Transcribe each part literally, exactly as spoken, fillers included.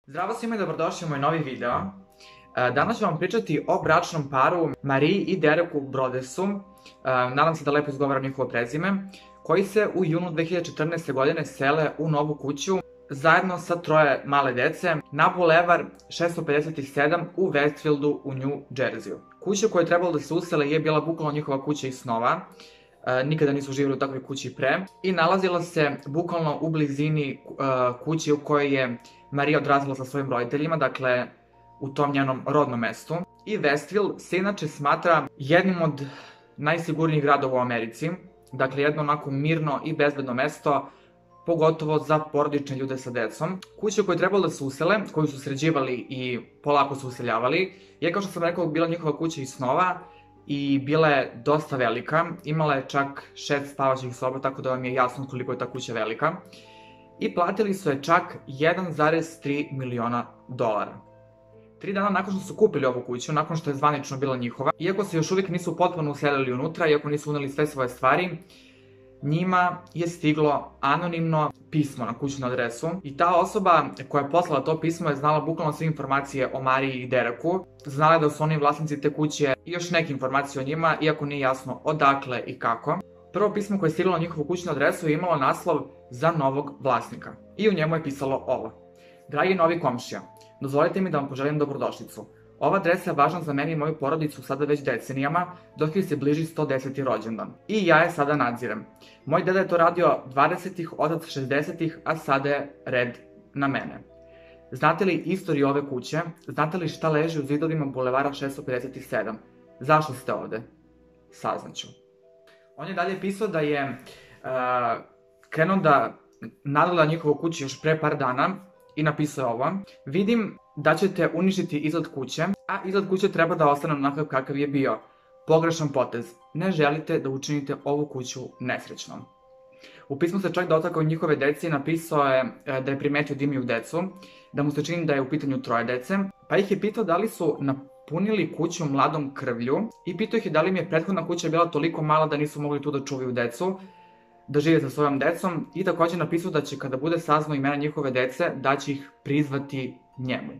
Zdravo svima i dobrodošli u moj novi video. Danas ću vam pričati o bračnom paru Marie i Dereku Brodersu, nadam se da lepo izgovaram njihovo prezime, koji se u junu dve hiljade četrnaeste. godine sele u novu kuću zajedno sa troje male dece na Bulevar šesto pedeset sedam u Westfieldu u New Jerseyu. Kuća u kojoj je trebalo da se usele je bila bukvalno njihova kuća iz snova. Nikada nisu živjeli u takvoj kući pre i nalazila se bukvalno u blizini kuće u kojoj je Marie odrasla sa svojim roditeljima, dakle u tom njenom rodnom mestu. I Westfield se inače smatra jednim od najsigurnijih gradova u Americi, dakle jedno onako mirno i bezbedno mesto, pogotovo za porodične ljude sa decom. Kuća u kojoj je trebalo da se usele, koju su sređivali i polako su useljavali, je, kao što sam rekao, bila njihova kuća iz snova i bila je dosta velika, imala je čak šest spavaćih soba, tako da vam je jasno koliko je ta kuća velika. I platili su je čak jedan zarez tri miliona dolara. Tri dana nakon što su kupili ovu kuću, nakon što je zvanično bila njihova, iako se još uvijek nisu potpuno uselili unutra, iako nisu uneli sve svoje stvari, njima je stiglo anonimno pismo na kućnu adresu i ta osoba koja je poslala to pismo je znala bukvalno sve informacije o Marie i Dereku, znala je da su oni vlasnici te kuće i još neke informacije o njima, iako nije jasno odakle i kako. Prvo pismo koje je stiglo na njihovu kućnu adresu je imalo naslov za novog vlasnika i u njemu je pisalo ovo: Dragi novi komšija, dozvolite mi da vam poželim dobrodošlicu. Ova adresa je važna za mene i moju porodicu sada već decenijama, dok joj se bliži sto deseti rođendan. I ja je sada nadzirem. Moj deda je to radio dvadesetih, otac šezdesetih, a sada je red na mene. Znate li istoriju ove kuće? Znate li šta leži u zidovima Bulevara šesto pedeset sedam? Zašto ste ovde? Saznaću. On je dalje pisao da je uh, krenuo da nadgleda njihovu kuću još pre par dana i napisao je ovo: Vidim da ćete uništiti izgled kuće, a izgled kuće treba da ostane onakav kakav je bio. Pogrešan potez. Ne želite da učinite ovu kuću nesrećnom. U pismu se čak dotakao njihove dece i napisao je da je primetio da imaju decu, da mu se čini da je u pitanju troje dece, pa ih je pitao da li su napunili kuću mladom krvlju i pitao ih je da li im je prethodna kuća bila toliko mala da nisu mogli tu da čuvaju decu, da žive sa svojom decom, i takođe napisao da će, kada bude saznao imena njihove dece, da će ih prizvati njemu.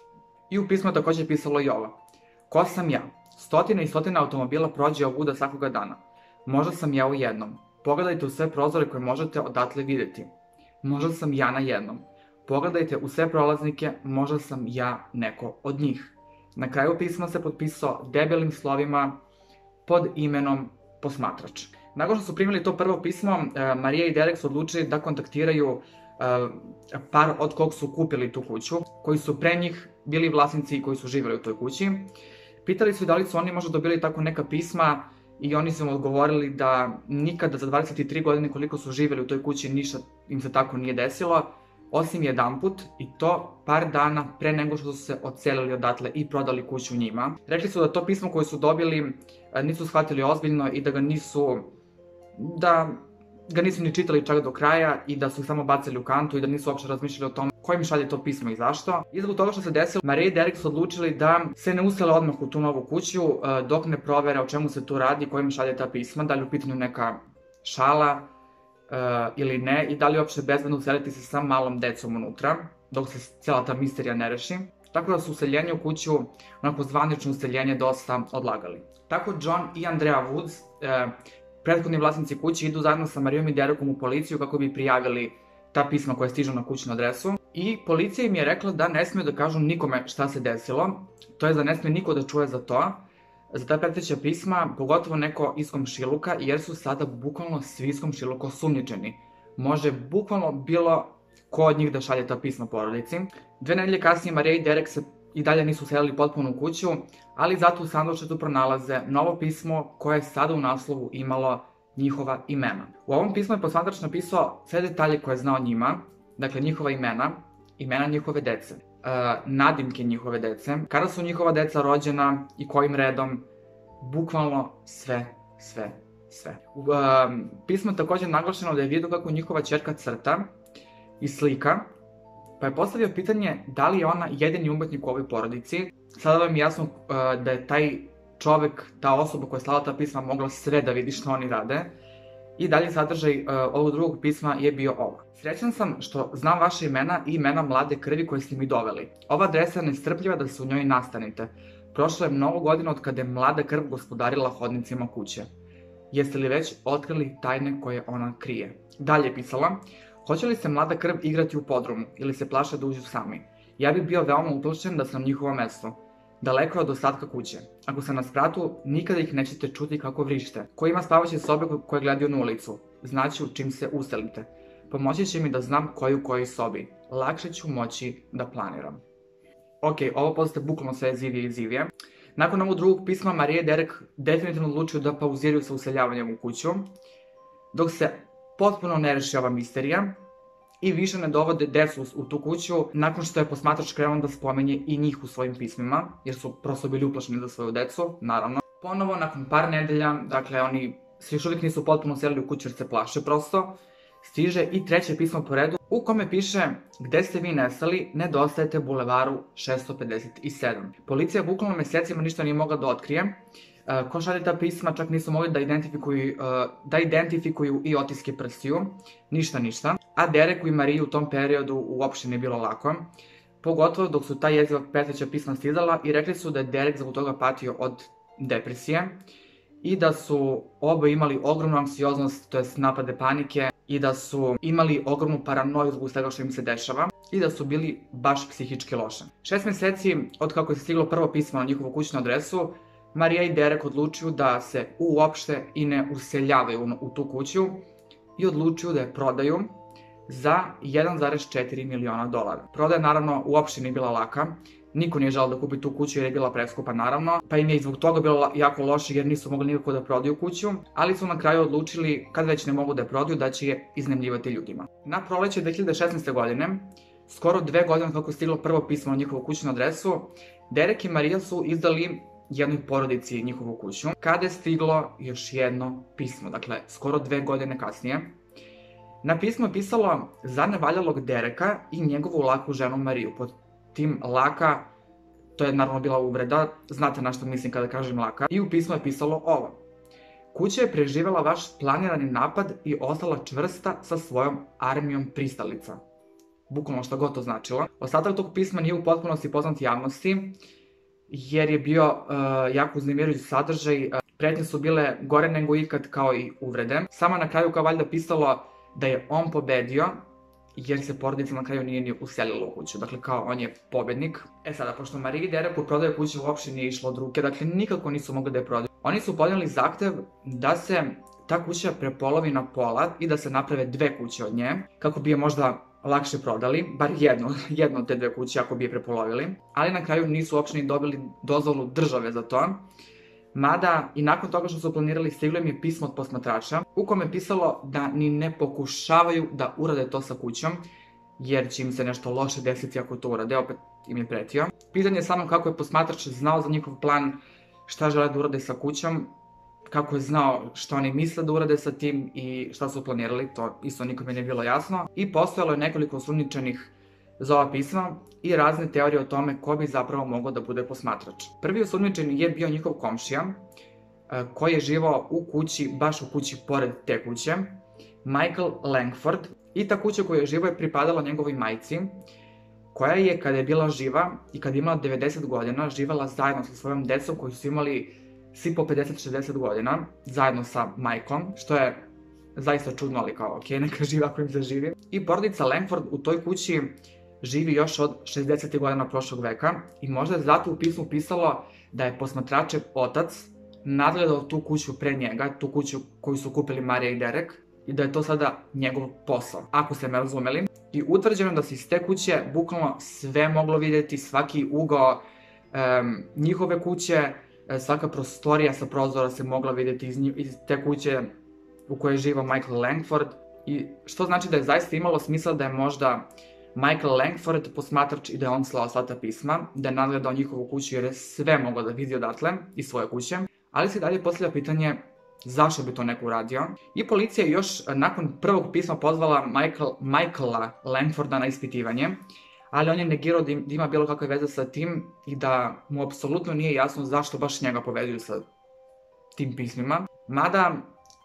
I u pismu je takođe pisalo i ovo: Ko sam ja? Stotine i stotine automobila prođe ovuda svakoga dana. Možda sam ja u jednom. Pogledajte u sve prozore koje možete odatle videti. Možda sam ja na jednom. Pogledajte u sve prolaznike, možda sam ja neko od njih. Na kraju pisma se potpisao debelim slovima pod imenom posmatrač. Nakon što su primili to prvo pismo, Marie i Derek su odlučili da kontaktiraju par od kog su kupili tu kuću, koji su pre njih bili vlasnici i koji su živjeli u toj kući. Pitali su da li su oni možda dobili tako neka pisma i oni su im odgovorili da nikada za dvadeset tri godine koliko su živjeli u toj kući ništa im se tako nije desilo, osim jedanput, i to par dana pre nego što su se odselili odatle i prodali kuću njima. Rekli su da to pismo koje su dobili nisu shvatili ozbiljno i da ga nisu, da ga nisu ni čitali čak do kraja i da su ih samo bacili u kantu i da nisu uopšte razmišljali o tom kojim šalje to pismo i zašto. I zbog toga što se desilo, Marie i Derek su odlučili da se ne usele odmah u tu novu kuću dok ne provere o čemu se tu radi, kojim šalje ta pisma, da li u pitanju neka šala ili ne, i da li je uopšte bezbedno useliti se sa malom decom unutra, dok se cijela ta misterija ne reši. Tako da su useljenje u kuću, onako zvanično useljenje, dosta odlagali. Tako John i Andrea Woods, prethodni vlasnici kuće, idu zajedno sa Marijom i Derekom u policiju kako bi prijavili ta pisma koja stižu na kućnu adresu. I policija im je rekla da ne smiju da kažu nikome šta se desilo, to je da ne smije niko da čuje za to, za ta preteča pisma, pogotovo neko iz komšiluka, jer su sada bukvalno svi iz komšiluka osumnjičeni. Može bukvalno bilo ko od njih da šalje ta pisma porodici. Dve nedelje kasnije Marie i Derek se i dalje nisu uselili potpuno u kuću, ali zato u sandučetu pronalaze novo pismo koje je sada u naslovu imalo njihova imena. U ovom pismu je posmatrač napisao sve detalje koje je znao njima, dakle njihova imena, imena njihove dece, nadimke njihove dece, kada su njihova deca rođena i kojim redom, bukvalno sve, sve, sve. U pismu je takođe naglašeno da je vidio kako njihova ćerka crta i slika, pa je postavio pitanje da li je ona jedini umetnik u ovoj porodici. Sada vam je jasno da je taj čovek, ta osoba koja je slala ta pisma, mogla sve da vidi što oni rade, I dalje sadržaj uh, ovog drugog pisma je bio ovo. Srećan sam što znam vaše imena i imena mlade krvi koje ste mi doveli. Ova adresa je nestrpljiva da se u njoj nastanite. Prošlo je mnogo godina od kada je mlada krv gospodarila hodnicima kuće. Jeste li već otkrili tajne koje ona krije? Dalje je pisala, hoće li se mlada krv igrati u podrumu ili se plaše da uđu sami? Ja bih bio veoma uplašen da sam na njihovo mesto. Daleko je od ostatka kuće. Ako sam na spratu, nikada ih nećete čuti kako vrište. Ko ima spavaće sobe koje gledaju na ulicu? Znači u čim se uselite. Pomoći će mi da znam koji u kojoj sobi. Lakše ću moći da planiram. Ok, ovo postaje bukvalno sve zivije i zivije. Nakon ovog drugog pisma, Marija i Derek definitivno odlučuju da pauziraju sa useljavanjem u kuću, dok se potpuno ne reši ova misterija i više ne dovode decu u tu kuću, nakon što je posmatrač krenuo da spomenje i njih u svojim pismima, jer su prosto bili uplašeni za svoju decu, naravno. Ponovo, nakon par nedelja, dakle, oni se još uvijek nisu potpuno uselili u kuću jer se plaše prosto, stiže i treće pismo po redu u kome piše gde ste vi nestali, nedostajete bulevaru šesto pedeset sedam. Policija bukvalno mesecima ništa nije mogla da otkrije. Ko šalje ta pisma čak nisu mogli da identifikuju, da identifikuju i otiske prstiju, ništa ništa. A Dereku i Mariji u tom periodu uopšte nije bilo lako, pogotovo dok su ta jeziva petveća pisma stizala i rekli su da je Derek zbog toga patio od depresije i da su oba imali ogromnu anksioznost, to jest napade panike, i da su imali ogromnu paranoju zbog svega što im se dešava i da su bili baš psihički loše. Šest meseci od kako je stiglo prvo pismo na njihovu kućnu adresu, Marija i Derek odlučuju da se uopšte i ne useljavaju u tu kuću i odlučuju da je prodaju za jedan zarez četiri miliona dolara. Prodaja naravno uopšte nije bila laka, niko nije želeo da kupi tu kuću jer je bila preskupa naravno, pa im je i zbog toga bilo jako loše jer nisu mogli nikako da prodaju kuću, ali su na kraju odlučili, kad već ne mogu da je prodaju, da će je iznajmljivati ljudima. Na proleće dve hiljade šesnaeste. godine, skoro dve godine kako je stiglo prvo pismo na njihovu kućnu adresu, Derek i Marija su izdali jednoj porodici njihovu kuću, kada je stiglo još jedno pismo, dakle skoro dve godine kasnije. Na pismu je pisalo za nevaljalog Dereka i njegovu laku ženu Mariju. Pod tim laka, to je naravno bila uvreda, znate na što mislim kada kažem laka. I u pismu je pisalo ovo. Kuća je preživela vaš planirani napad i ostala čvrsta sa svojom armijom pristalica. Bukvalno što god to značilo. Ostatak tog pisma nije u potpunosti poznat javnosti, jer je bio uh, jako uznemirujući sadržaj. Pretnje su bile gore nego ikad, kao i uvrede. Samo na kraju kao valjda pisalo da je on pobedio, jer se porodica na kraju nije ni uselila u kuću. Dakle, kao on je pobednik. E sada, pošto Mariji i Dereku prodaje kuće uopšte nije išlo od ruke, dakle nikako nisu mogli da je prodaju. Oni su podnijeli zahtev da se ta kuća prepolovi na pola i da se naprave dve kuće od nje, kako bi je možda lakše prodali, bar jednu, jednu od te dve kuće ako bi je prepolovili. Ali na kraju nisu uopšte ni dobili dozvolu države za to. Mada i nakon toga što su planirali, stiglo im je pismo od posmatrača u kome je pisalo da ni ne pokušavaju da urade to sa kućom, jer će im se nešto loše desiti ako to urade, opet im je pretio. Pitanje je samo kako je posmatrač znao za njihov plan, šta žele da urade sa kućom, kako je znao šta oni misle da urade sa tim i šta su planirali, to isto nikome nije bilo jasno. I postojalo je nekoliko osumnjičenih za ova pisma i razne teorije o tome ko bi zapravo mogao da bude posmatrač. Prvi osumnjičeni je bio njihov komšija, koji je živao u kući, baš u kući pored te kuće, Michael Langford, i ta kuća koju je živao je pripadala njegovoj majci, koja je kada je bila živa i kada je imala devedeset godina, živala zajedno sa svojom decom koji su imali svi po pedeset do šezdeset godina, zajedno sa majkom, što je zaista čudno, ali kao ok, neka živi ako im zaživi. I porodica Langford u toj kući živi još od šezdesetih godina prošlog veka i možda je zato u pismu pisalo da je posmatračev otac nadgledao tu kuću pre njega, tu kuću koju su kupili Marija i Derek, i da je to sada njegov posao, ako ste me razumeli. I utvrđeno da se iz te kuće bukvalno sve moglo vidjeti, svaki ugao um, njihove kuće, svaka prostorija sa prozora se mogla vidjeti iz, iz te kuće u kojoj je živao Michael Langford, i što znači da je zaista imalo smisla da je možda Michael Langford posmatrač i da je on slao sva ta pisma, da je nadgledao njihovu kuću jer je sve mogao da vidi odatle iz svoje kuće, ali se dalje postavlja pitanje zašto bi to neko uradio. I policija je još nakon prvog pisma pozvala Michael, Michaela Langforda na ispitivanje, ali on je negirao da ima bilo kakve veze sa tim i da mu apsolutno nije jasno zašto baš njega povezuju sa tim pismima. Mada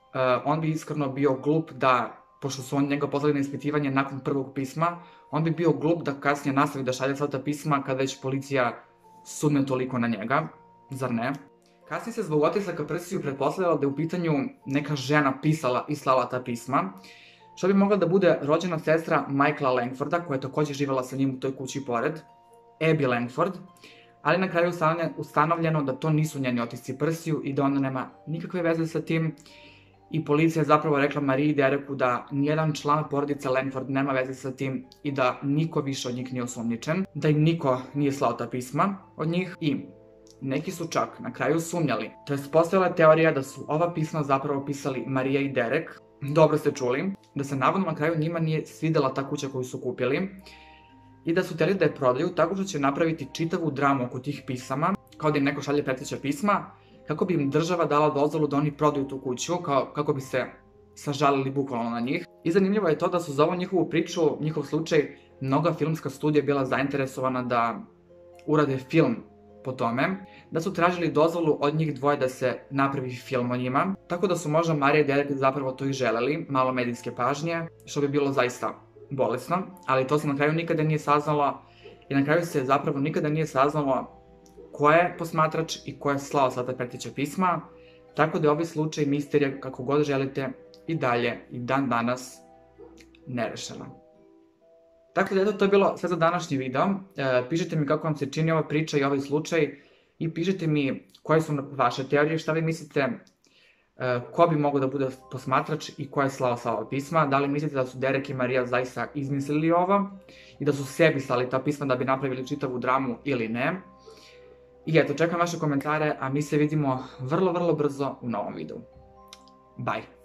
on bi iskreno bio glup da, pošto su on njega poslali na ispitivanje nakon prvog pisma, on bi bio glup da kasnije nastavi da šalje sva ta pisma kada već policija sumnja toliko na njega, zar ne? Kasnije se zbog otislaka prstiju pretpostavljala da je u pitanju neka žena pisala i slala ta pisma, što bi mogla da bude rođena sestra Michaela Langforda, koja je takođe živela sa njim u toj kući pored, Abby Langford, ali na kraju je ustanovljeno da to nisu njeni otisci prstiju i da ona nema nikakve veze sa tim, i policija je zapravo rekla Mariji i Dereku da nijedan član porodice Langford nema veze sa tim i da niko više od njih nije osumnjičen, da im niko nije slao ta pisma od njih i neki su čak na kraju sumnjali. To je postojala teorija da su ova pisma zapravo pisali Marija i Derek, dobro ste čuli, da se navodno na kraju njima nije svidela ta kuća koju su kupili i da su hteli da je prodaju tako što će napraviti čitavu dramu oko tih pisama, kao da im neko šalje preteća pisma, kako bi im država dala dozvolu da oni prodaju tu kuću, kako bi se sažalili bukvalno na njih. I zanimljivo je to da su za ovu njihovu priču, njihov slučaj, mnoga filmska studija bila zainteresovana da urade film po tome, da su tražili dozvolu od njih dvoje da se napravi film o njima, tako da su možda Marija i Derek zapravo to i želeli, malo medijske pažnje, što bi bilo zaista bolesno, ali to se na kraju nikada nije saznalo i na kraju se zapravo nikada nije saznalo ko je posmatrač i ko je slao sva ta preteća pisma, tako da je ovaj slučaj misterija, kako god želite, i dalje, i dan danas, nerešena. Tako da eto, to je bilo sve za današnji video. Pišite mi kako vam se čini ova priča i ovaj slučaj i pišite mi koje su vaše teorije, šta vi mislite, ko bi mogao da bude posmatrač i ko je slao sva ova pisma, da li mislite da su Derek i Marija zaista izmislili ovo i da su sebi slali ta pisma da bi napravili čitavu dramu ili ne. I eto, čekam vaše komentare, a mi se vidimo vrlo, vrlo brzo u novom videu. Bye!